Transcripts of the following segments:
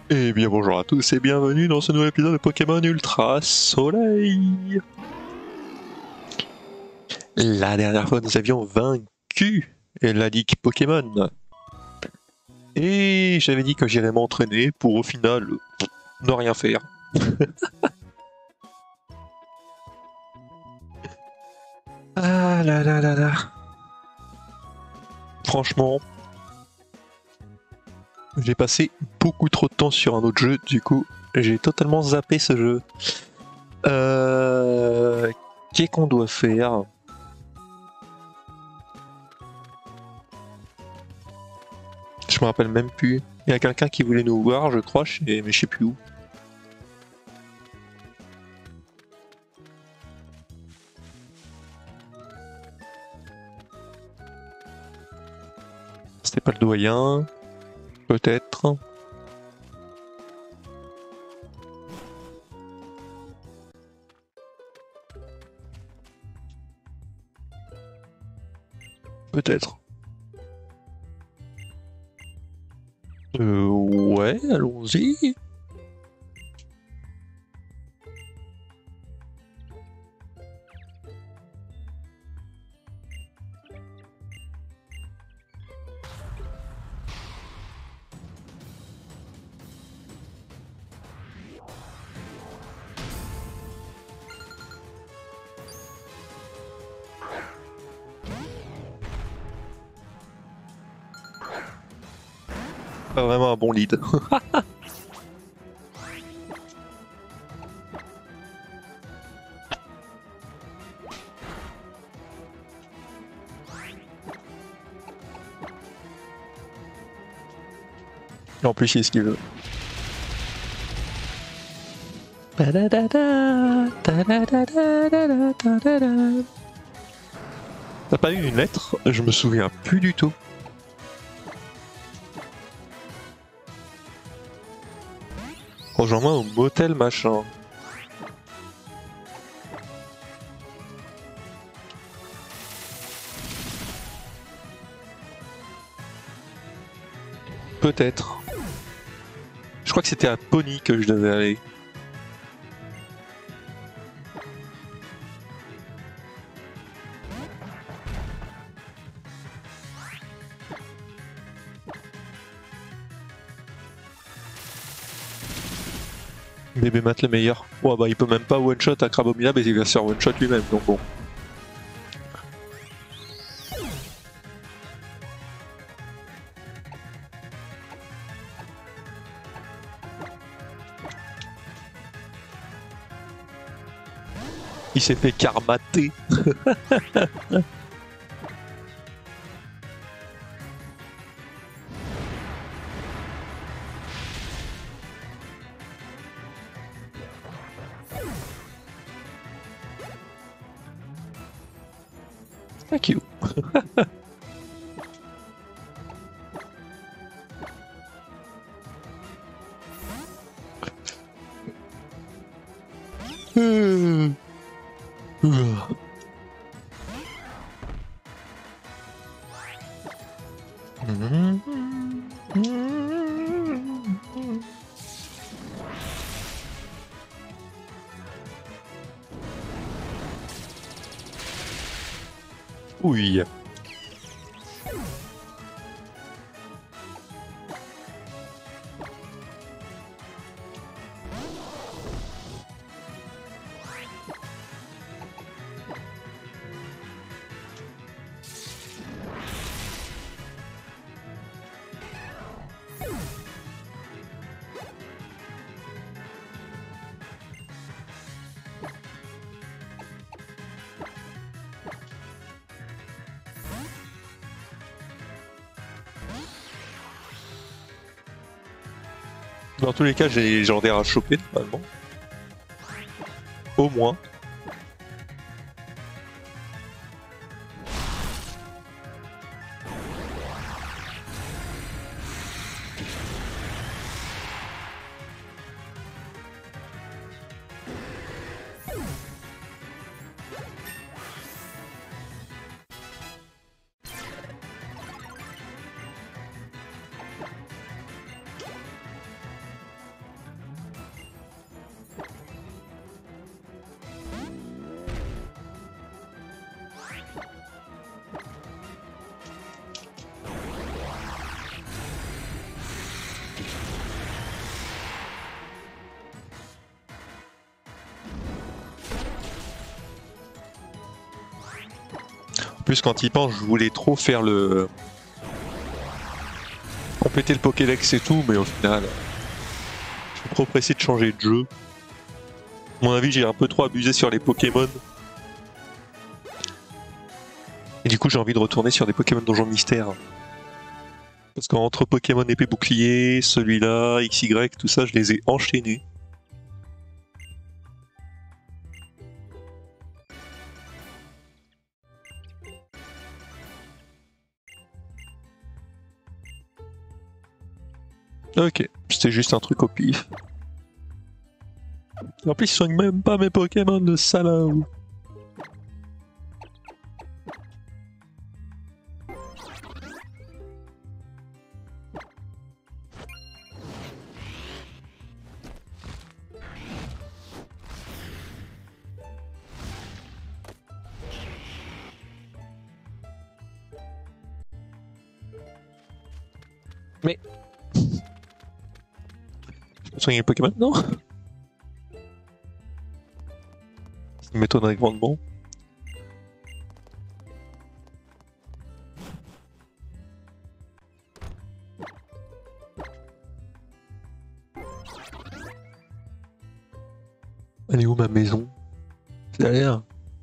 Et bien bonjour à tous et bienvenue dans ce nouvel épisode de Pokémon Ultra Soleil. La dernière fois nous avions vaincu la Ligue Pokémon. Et j'avais dit que j'irais m'entraîner pour au final ne rien faire. Ah là là là là. Franchement, j'ai passé beaucoup trop de temps sur un autre jeu, du coup j'ai totalement zappé ce jeu. Qu'est-ce qu'on doit faire? Je me rappelle même plus. Il y a quelqu'un qui voulait nous voir, je crois, mais je sais plus où. C'était pas le doyen, peut-être. Peut-être. Ouais, allons-y. Pas vraiment un bon lead. Et en plus, il esquive. T'as pas eu une lettre? Je me souviens plus du tout. Rejoins-moi au motel machin. Peut-être. Je crois que c'était à Pony que je devais aller. Bébé Matt le meilleur. Ouais bah il peut même pas one shot à Crabominable et il va se faire one shot lui-même, donc bon. Il s'est fait karmater. Thank you. Oui. Dans tous les cas, j'en ai à choper normalement. Au moins. plus, quand il pense, je voulais trop faire le... compléter le Pokédex et tout, mais au final, je suis trop pressé de changer de jeu. À mon avis, j'ai un peu trop abusé sur les Pokémon. Et du coup, j'ai envie de retourner sur des Pokémon Donjon Mystère. Parce qu'entre Pokémon épée bouclier, celui-là, XY, tout ça, je les ai enchaînés. Ok, c'était juste un truc au pif. En plus, ils soignent même pas mes Pokémon de salaud. Mais... je peux soigner les Pokémon? Non. Ça m'étonnerait grandement. Elle est où ma maison? C'est derrière.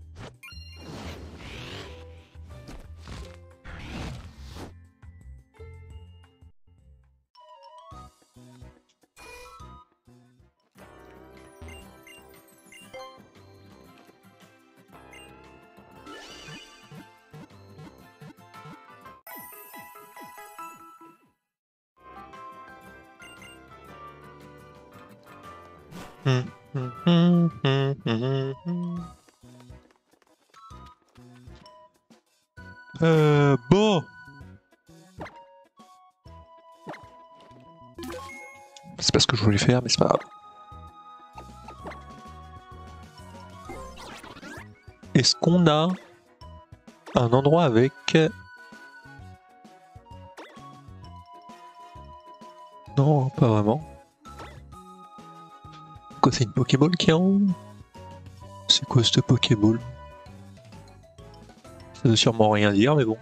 Bon. C'est pas ce que je voulais faire, mais c'est pas grave. Est-ce qu'on a un endroit avec... Non, pas vraiment. Quoi, c'est une Pokéball qui est en haut? C'est quoi cette Pokéball? Ça veut sûrement rien dire, mais bon.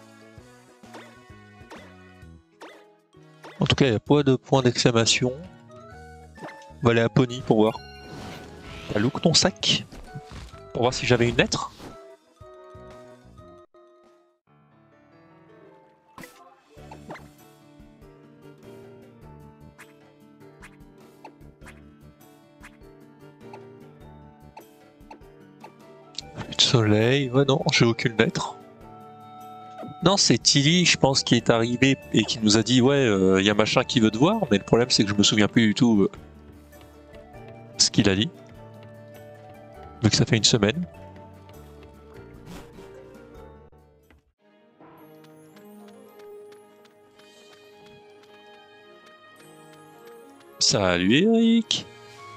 En tout cas, il n'y a pas de point d'exclamation. On va aller à Pony pour voir. T'as look ton sac? Pour voir si j'avais une lettre? Plus de soleil, ouais non, j'ai aucune lettre. Non, c'est Tilly, je pense, qui est arrivé et qui nous a dit ouais, y a machin qui veut te voir, mais le problème c'est que je me souviens plus du tout ce qu'il a dit. Vu que ça fait une semaine. Salut Eric.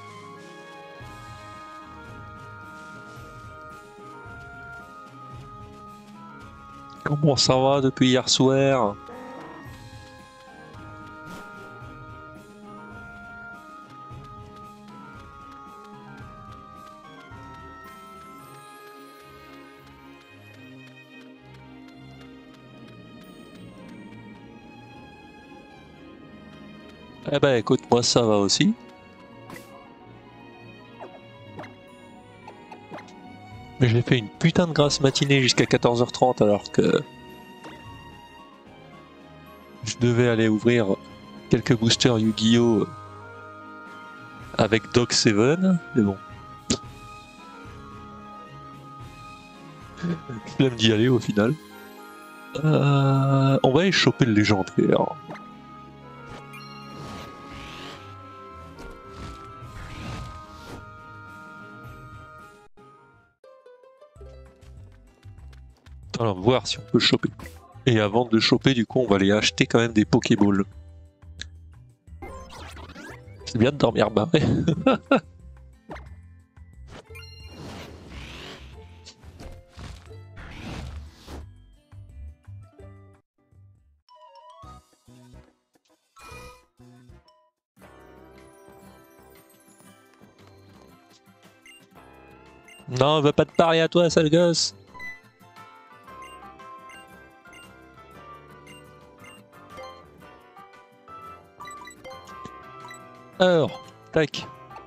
Comment ça va depuis hier soir? Eh ben écoute, moi ça va aussi. Mais j'ai fait une putain de grasse matinée jusqu'à 14h30 alors que je devais aller ouvrir quelques boosters Yu-Gi-Oh! Avec Doc 7, mais bon. Flemme d'y aller au final. On va aller choper le légendaire. Alors, voir si on peut le choper. Et avant de le choper, du coup, on va aller acheter quand même des Pokéballs. C'est bien de dormir barré. Non, va pas te parler à toi, sale gosse. Alors, tac.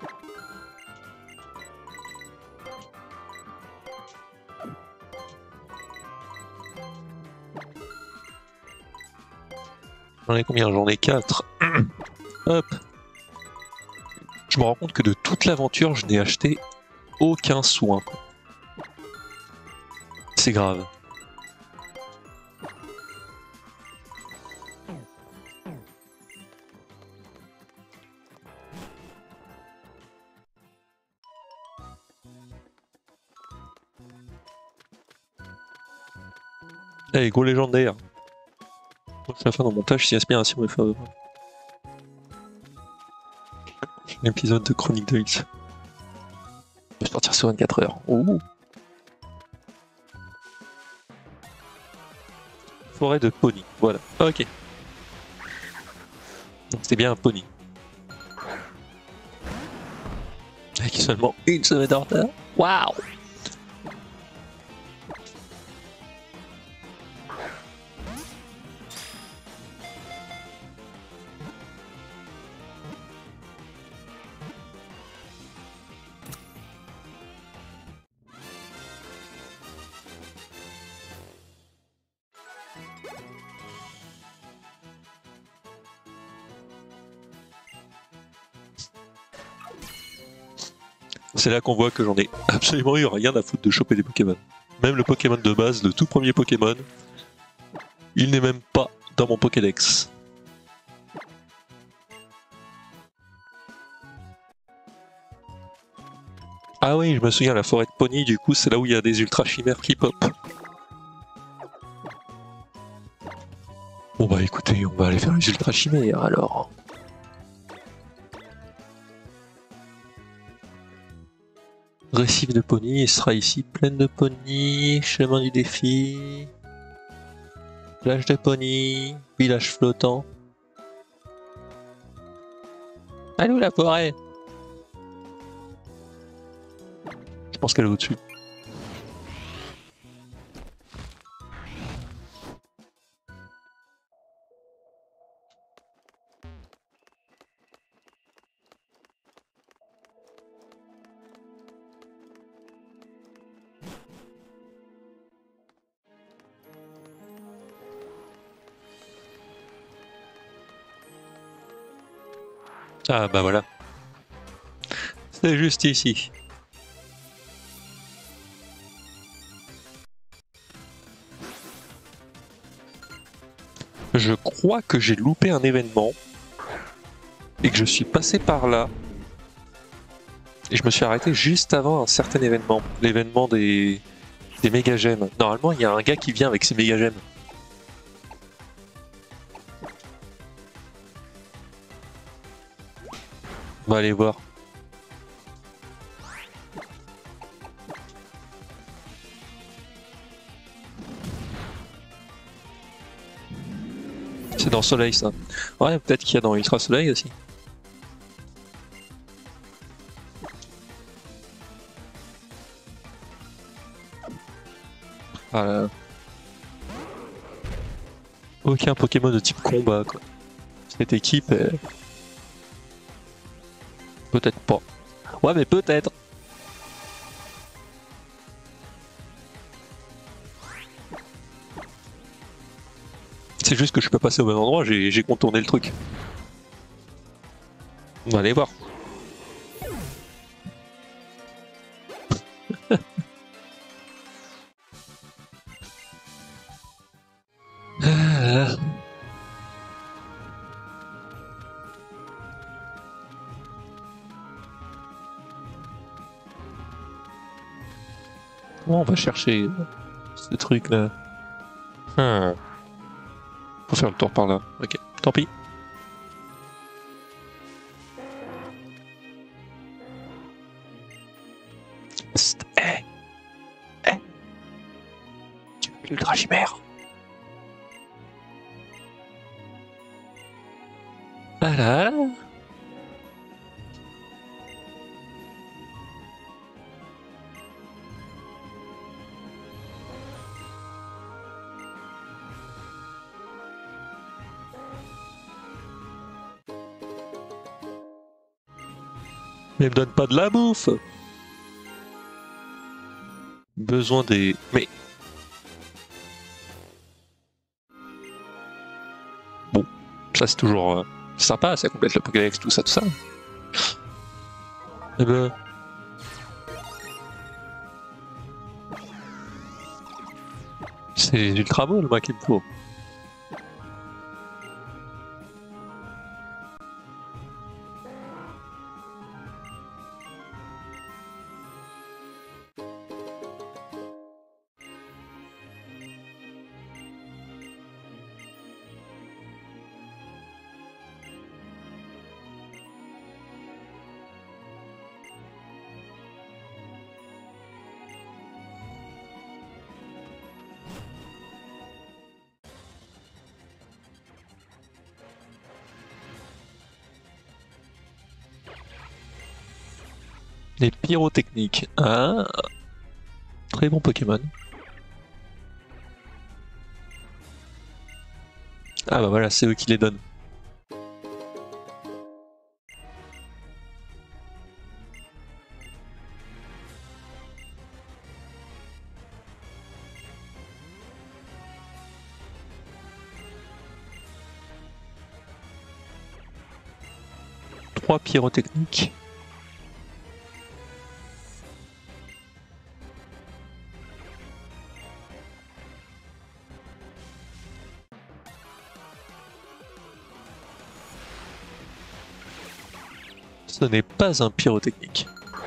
J'en ai combien? J'en ai 4. Hop. Je me rends compte que de toute l'aventure, je n'ai acheté aucun soin. C'est grave. Allez, gros légendaire. C'est la fin d'un montage si aspiration est favorable. L'épisode de Chronique de X. Je vais partir sur 24 heures. Ouh. Forêt de pony, voilà. Ok. Donc c'est bien un pony. Avec seulement une semaine en retard. Waouh. C'est là qu'on voit que j'en ai absolument eu rien à foutre de choper des Pokémon. Même le Pokémon de base, le tout premier Pokémon, il n'est même pas dans mon Pokédex. Ah oui, je me souviens, la forêt de Pony, du coup, c'est là où il y a des ultra chimères qui pop. Bon bah écoutez, on va aller faire les ultra chimères alors. Récif de Pony, il sera ici, plaine de Pony, chemin du défi, plage de Pony, village flottant. Allô la forêt? Je pense qu'elle est au-dessus. Ah bah voilà. C'est juste ici. Je crois que j'ai loupé un événement et que je suis passé par là et je me suis arrêté juste avant un certain événement, l'événement des méga gemmes. Normalement, il y a un gars qui vient avec ses méga gemmes. On va aller voir. C'est dans Soleil ça. Ouais, peut-être qu'il y a dans Ultra Soleil aussi. Voilà. Aucun Pokémon de type combat quoi. Cette équipe est... Peut-être pas. Ouais mais peut-être. C'est juste que je suis pas passé au même endroit, j'ai contourné le truc. On va aller voir. Comment on va chercher ce truc là? Faut faire le tour par là. Ok, tant pis. Psst, tu veux l'ultra chimère? Voilà. Mais me donne pas de la bouffe. Besoin des... Mais... Bon, ça c'est toujours sympa, ça complète le Pokédex, tout ça, tout ça. Eh ben... C'est les Ultra Balls, moi, qu'il me faut. Les pyrotechniques. Ah, très bon Pokémon. Ah bah voilà, c'est eux qui les donnent. Trois pyrotechniques. Ce n'est pas un pyrotechnique.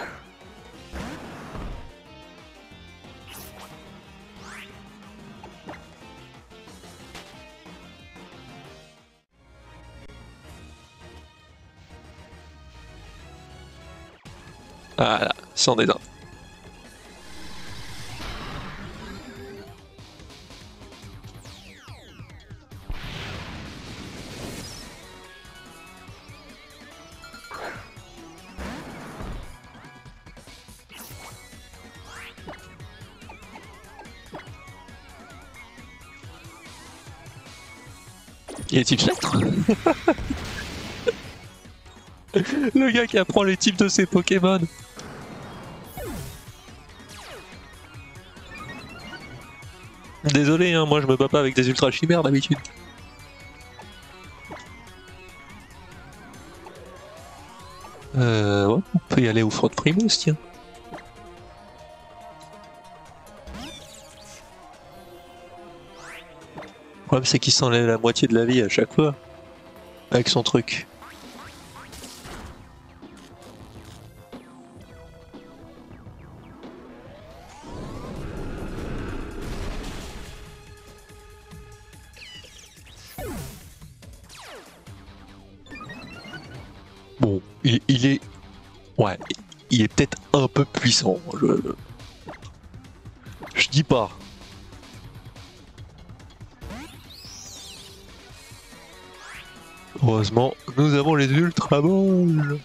Ah là, c'en est un. Il est type lettre. Le gars qui apprend les types de ses Pokémon. Désolé, hein, moi je me bats pas avec des ultra chimères d'habitude. Ouais, on peut y aller au Fort Primus, tiens. Le problème c'est qu'il s'enlève la moitié de la vie à chaque fois. Avec son truc. Bon, il est... Ouais, il est peut-être un peu puissant. Je dis pas. Heureusement, nous avons les Ultra Balls.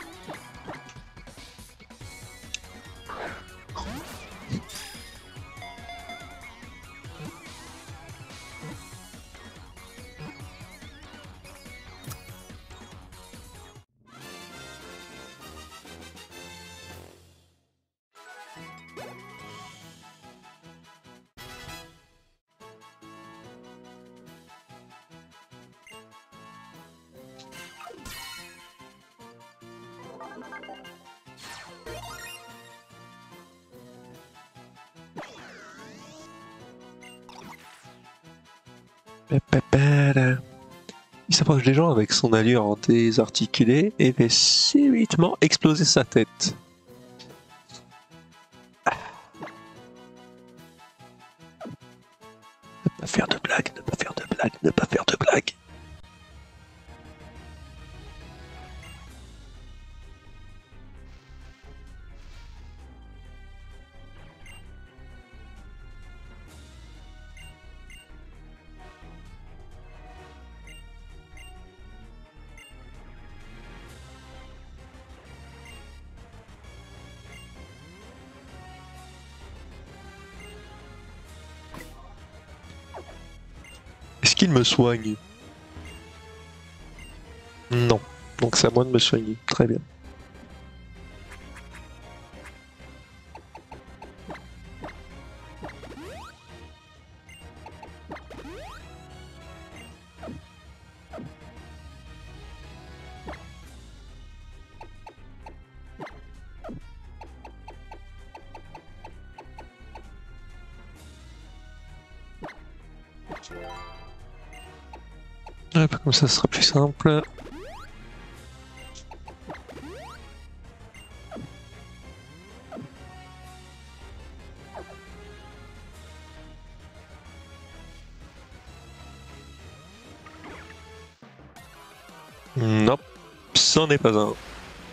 Il s'approche des gens avec son allure désarticulée et fait subitement exploser sa tête. Ne pas faire de blagues, ne pas faire de blagues, ne pas faire de blagues. Est-ce qu'il me soigne? Non. Donc c'est à moi de me soigner. Très bien. Hop, comme ça, ce sera plus simple. Non, c'en est pas un.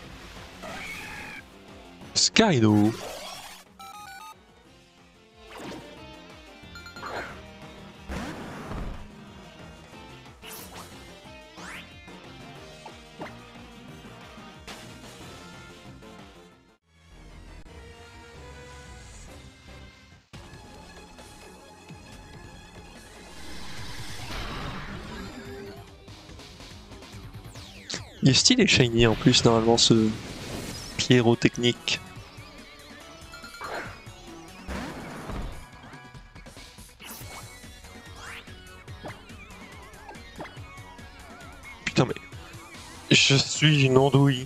Skydo. Il est stylé shiny en plus normalement ce pyrotechnique. Putain mais... Je suis une andouille.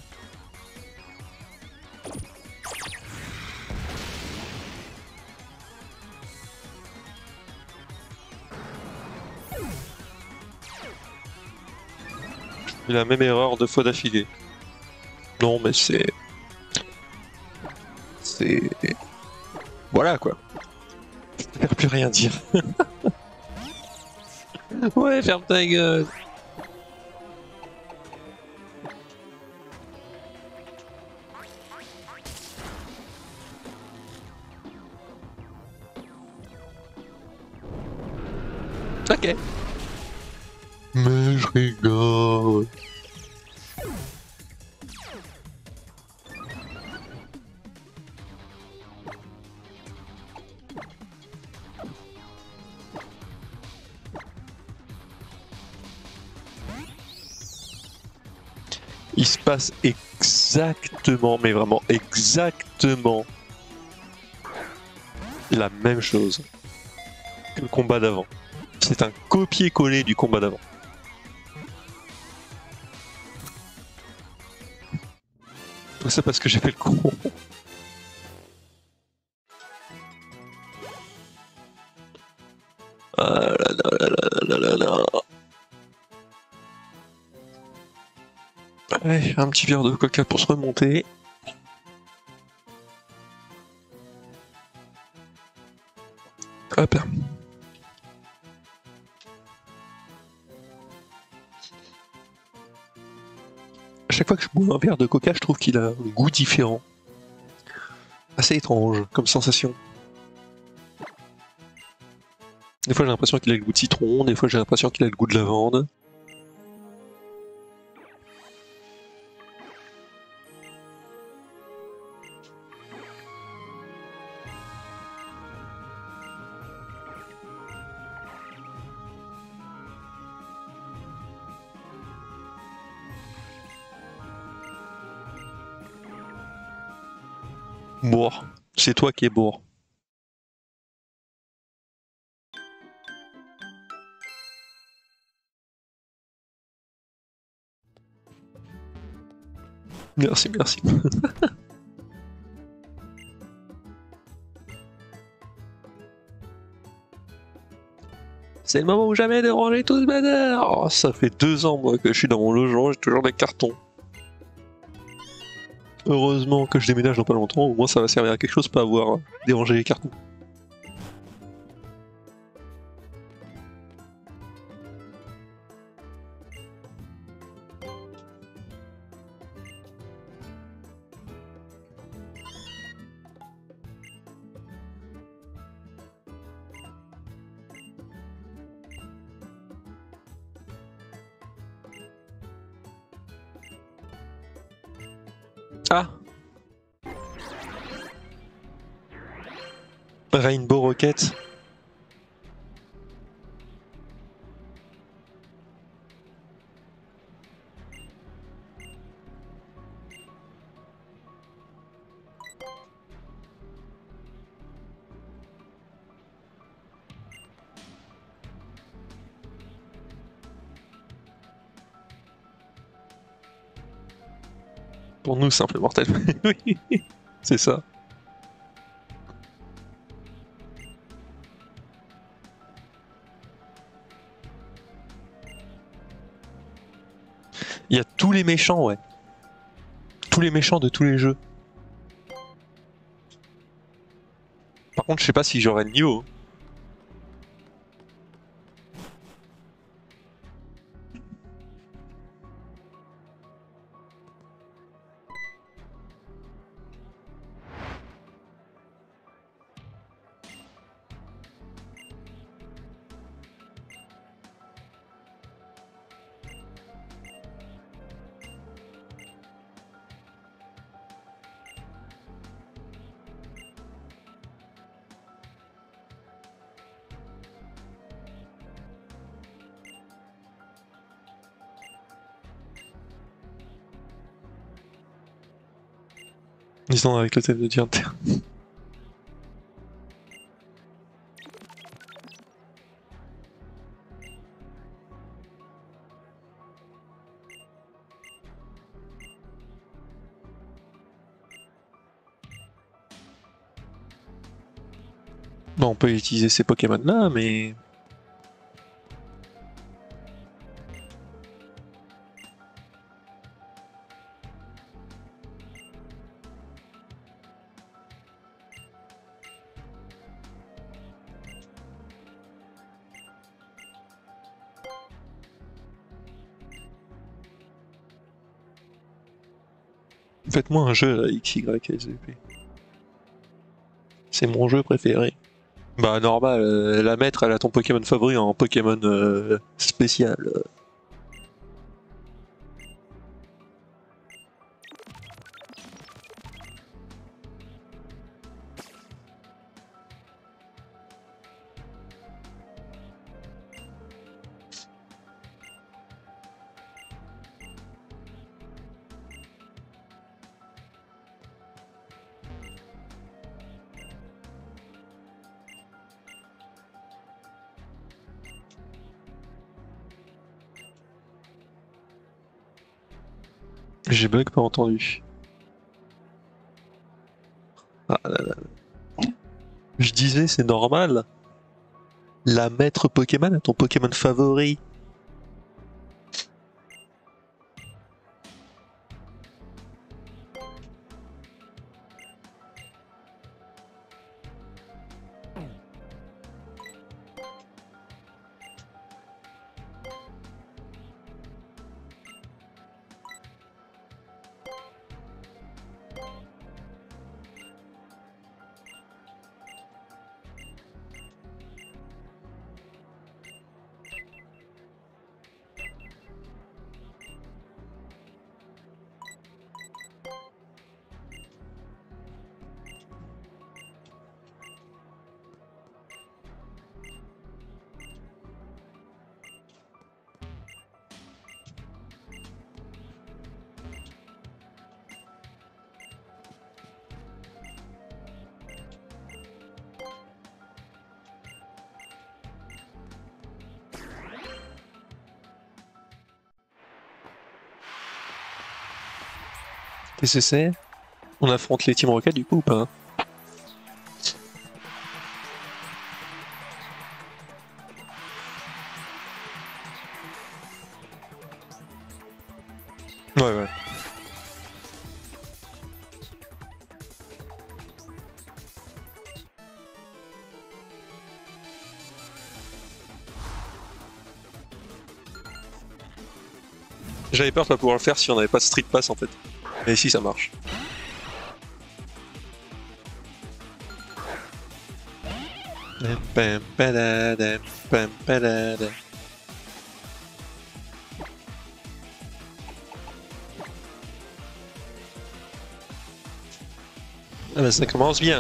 J'ai la même erreur 2 fois d'affilée. Non mais c'est... Voilà quoi. Je préfère plus rien dire. Ouais, ferme ta gueule. Ok. Mais je rigole. Il se passe exactement, mais vraiment exactement la même chose que le combat d'avant. C'est un copier-coller du combat d'avant. C'est parce que j'ai fait le con. Ah là là là là là là là. Ouais, un petit verre de coca pour se remonter. Hop. À chaque fois que je bois un verre de coca, je trouve qu'il a un goût différent. Assez étrange comme sensation. Des fois j'ai l'impression qu'il a le goût de citron, des fois j'ai l'impression qu'il a le goût de lavande. Bourre. C'est toi qui es bourre. Merci, merci. C'est le moment ou jamais de ranger tout ce bazar. Oh, ça fait 2 ans moi que je suis dans mon logement, j'ai toujours des cartons. Heureusement que je déménage dans pas longtemps, au moins ça va servir à quelque chose, pas avoir dérangé les cartons. Ah, Rainbow Rocket. Pour nous, simple mortel. Oui, c'est ça. Il y a tous les méchants, ouais. Tous les méchants de tous les jeux. Par contre, je sais pas si j'aurai le niveau. Disons avec le thème de Dieu Terre. Bon, on peut utiliser ces Pokémon là, mais. Faites-moi un jeu là, XYSVP. C'est mon jeu préféré. Bah normal, la maître elle a ton Pokémon favori en Pokémon spécial. J'ai bug pas entendu. Ah là là. Je disais c'est normal. La maître Pokémon a ton Pokémon favori. TCC. On affronte les Team Rocket du coup ou pas? Ouais, ouais. J'avais peur de pas pouvoir le faire si on n'avait pas de Street Pass en fait. Mais ici ça marche. Ah bah ça commence bien.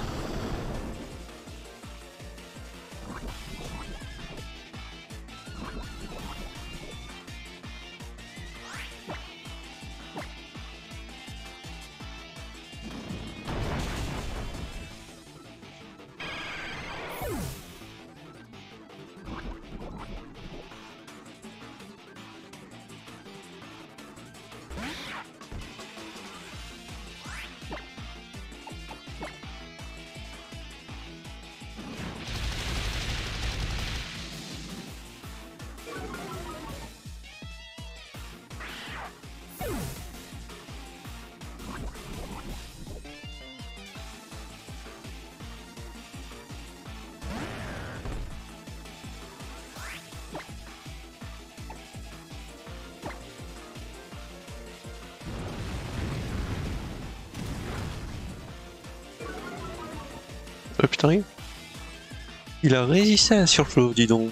Oh putain, il a résisté à la surchauffe, dis donc.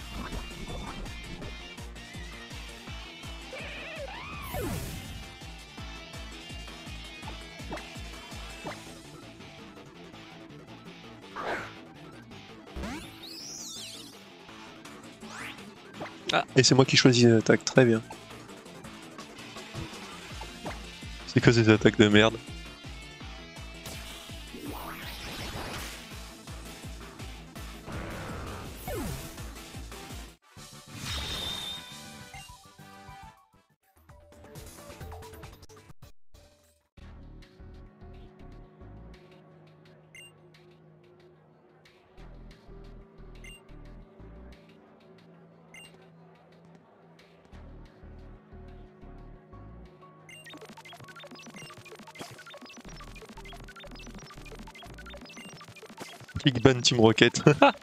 Ah, et c'est moi qui choisis les attaques, très bien. C'est que ces attaques de merde. Big Ban Team Rocket.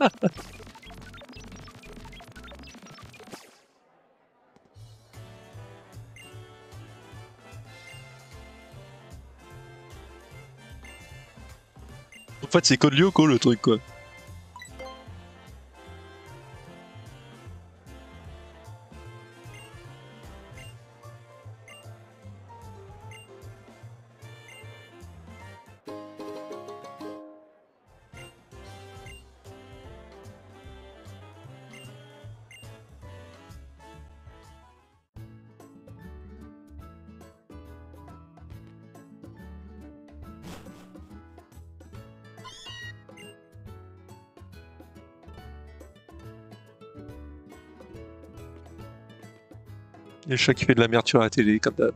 En fait, c'est Code Lyoko le truc, quoi. Il y a le chat qui fait de la merde sur la télé, comme d'hab.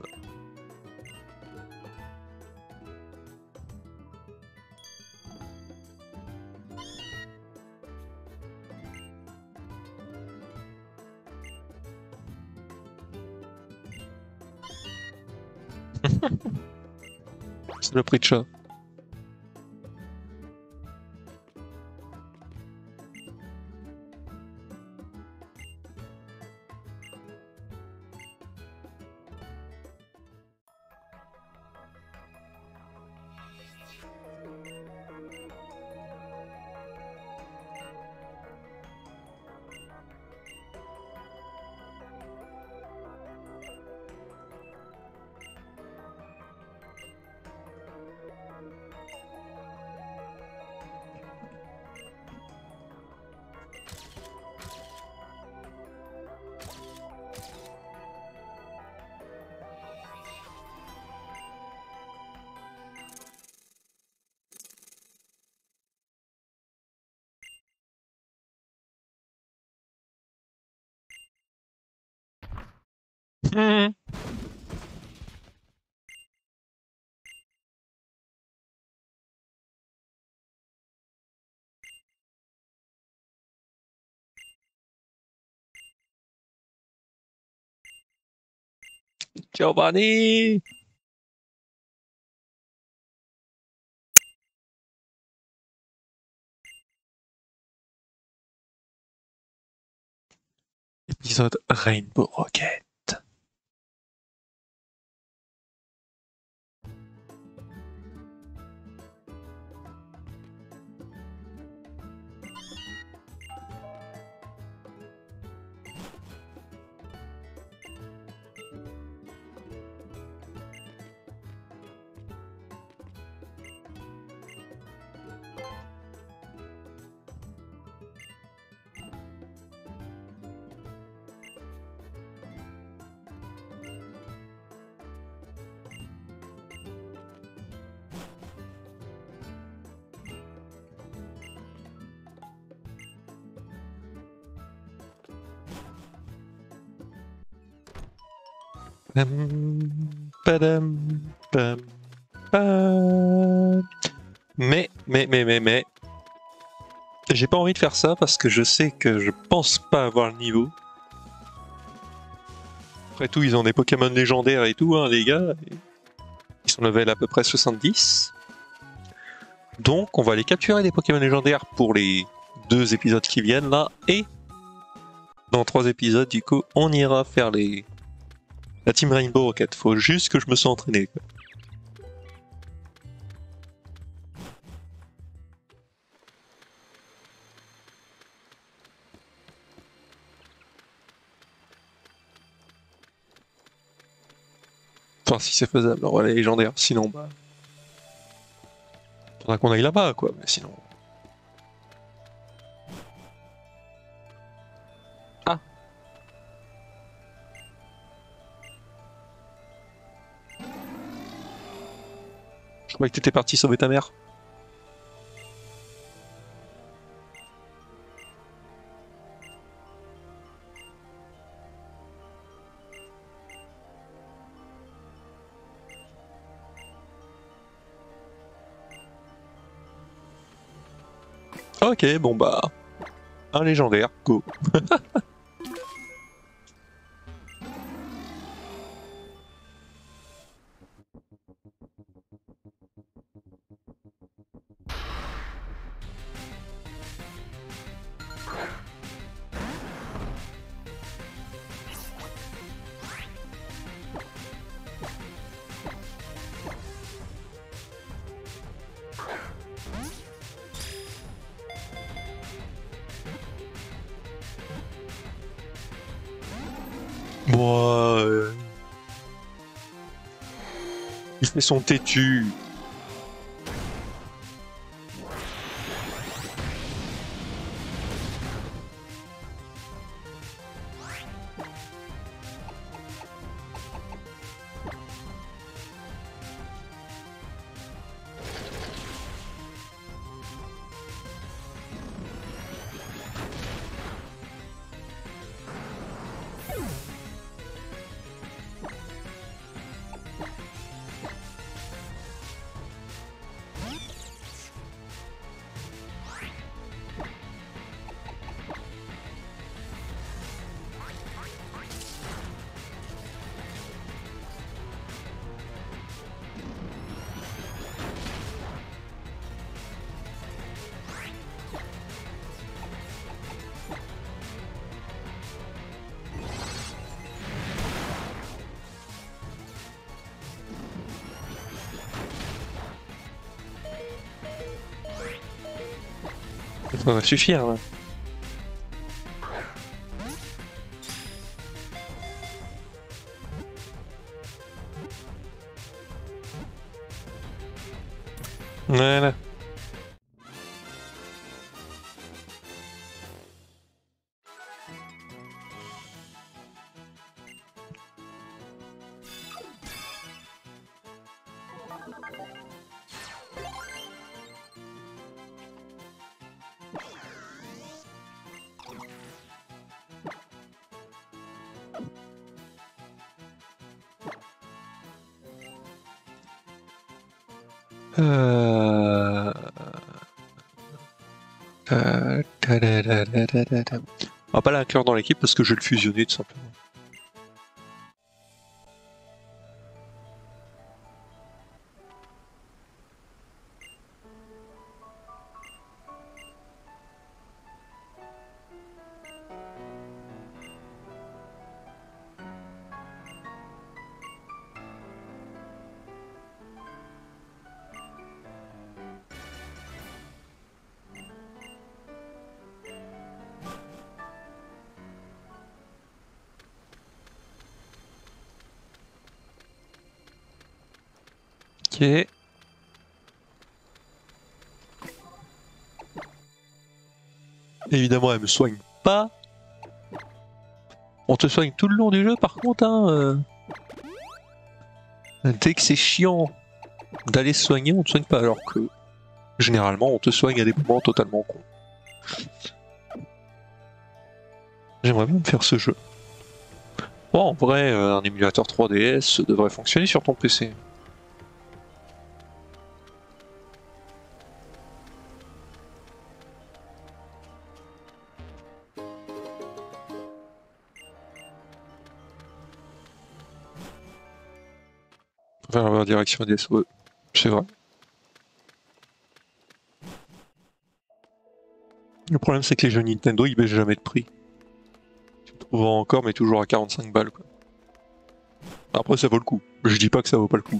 C'est le prix de chat. Mmh. Giovanni! Épisode Rainbow Rocket. Padam, pam, pam. Mais, j'ai pas envie de faire ça parce que je sais que je pense pas avoir le niveau. Après tout, ils ont des Pokémon légendaires et tout, hein, les gars. Ils sont level à peu près 70. Donc, on va aller capturer des Pokémon légendaires pour les 2 épisodes qui viennent là. Et dans 3 épisodes, du coup, on ira faire la Team Rainbow Rocket. Faut juste que je me sois entraîné, quoi. Enfin, si c'est faisable, alors elle est légendaire. Sinon, bah. Faudra qu'on aille là-bas, quoi. Mais sinon. Ah! Je croyais que t'étais parti sauver ta mère. Ok, bon bah. Un légendaire, go. Moi. Il fait son têtu. Ça va suffire, là. Voilà. Euh... tadadadadadada. On va pas l'inclure dans l'équipe parce que je vais le fusionner tout simplement. Ok. Évidemment, elle me soigne pas. On te soigne tout le long du jeu, par contre, hein. Dès que c'est chiant d'aller se soigner, on te soigne pas. Alors que généralement, on te soigne à des moments totalement cons. J'aimerais bien me faire ce jeu. Bon, en vrai, un émulateur 3DS devrait fonctionner sur ton PC. Vers la direction DS, ouais, c'est vrai. Le problème, c'est que les jeux Nintendo, ils baissent jamais de prix. Tu le trouves encore, mais toujours à 45 balles, quoi. Après, ça vaut le coup. Je dis pas que ça vaut pas le coup.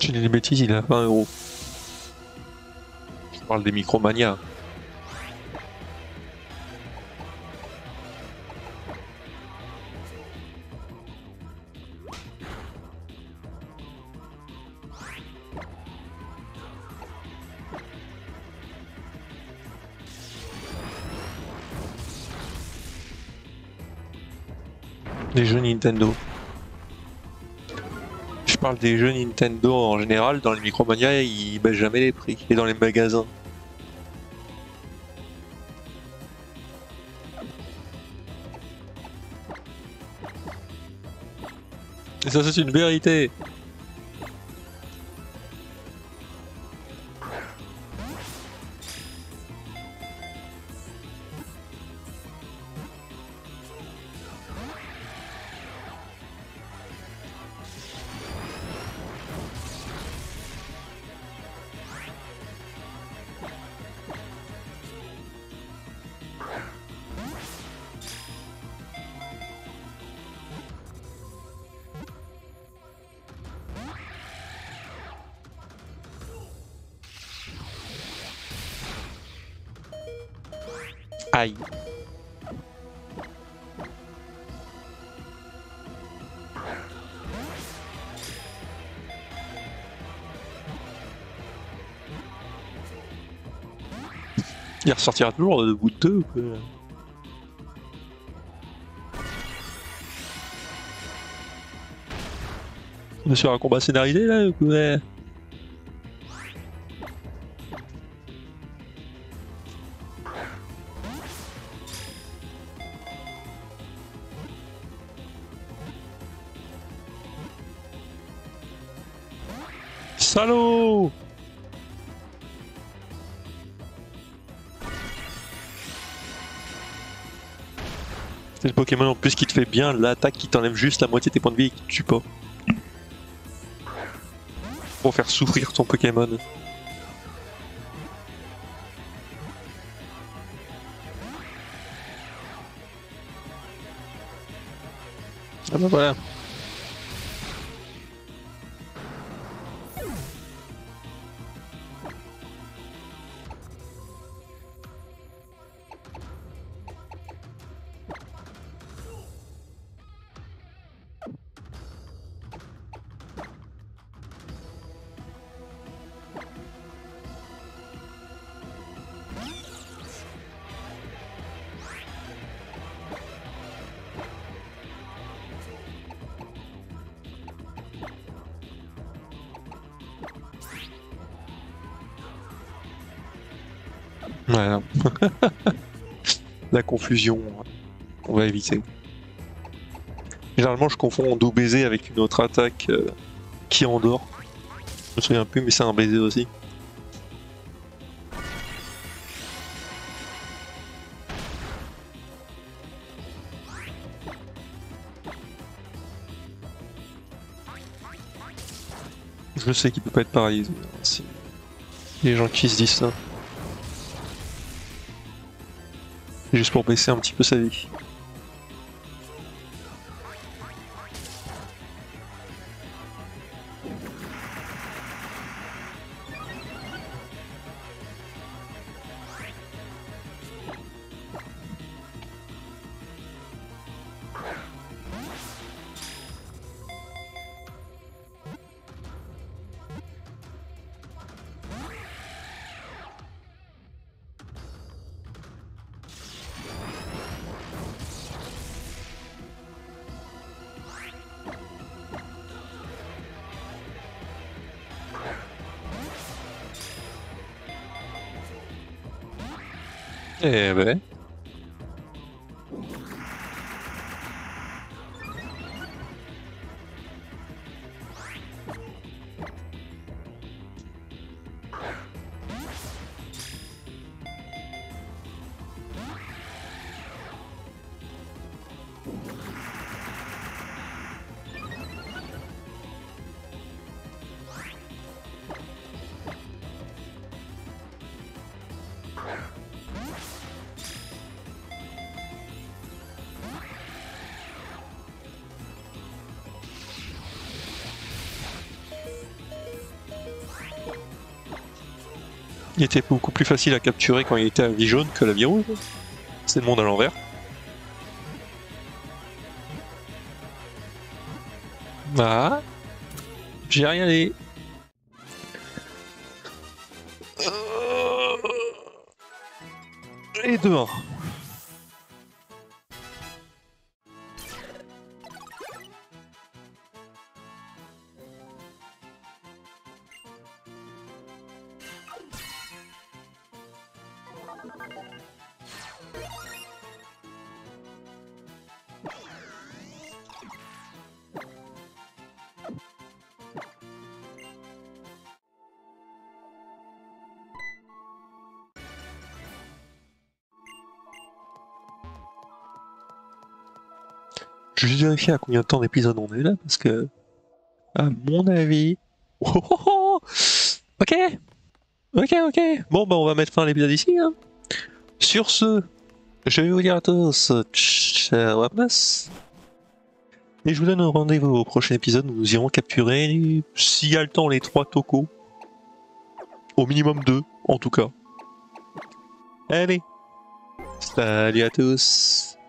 Tu dis des bêtises, il est à 20 €. Je parle des Micromania. Des jeux Nintendo. Je parle des jeux Nintendo en général, dans les Micromania, ils baissent jamais les prix. Et dans les magasins. Et ça, c'est une vérité. Aïe. Il ressortira toujours de bout de deux ou quoi. On est sur un combat scénarisé là ou quoi? Salaud! C'est le Pokémon en plus qui te fait bien l'attaque qui t'enlève juste la moitié de tes points de vie et qui te tue pas. Pour faire souffrir ton Pokémon. Ah bah voilà. Voilà. La confusion, on va éviter. Généralement, je confonds doux baiser avec une autre attaque qui endort. Je me souviens plus, mais c'est un baiser aussi. Je sais qu'il peut pas être paralysé. C'est les gens qui se disent ça. Juste pour baisser un petit peu sa vie. Eh ben. Il était beaucoup plus facile à capturer quand il était à vie jaune que la vie rouge. C'est le monde à l'envers. Ah, j'ai rien dit. Et 2-1. Je vais juste vérifier à combien de temps d'épisode on est là, parce que, à mon avis... Oh, oh, oh. Ok. Bon, bah on va mettre fin à l'épisode ici. Hein. Sur ce, je vais vous dire à tous, ciao à plus. Et je vous donne un rendez-vous au prochain épisode où nous irons capturer, s'il y a le temps, les 3 tokos. Au minimum 2, en tout cas. Allez. Salut à tous.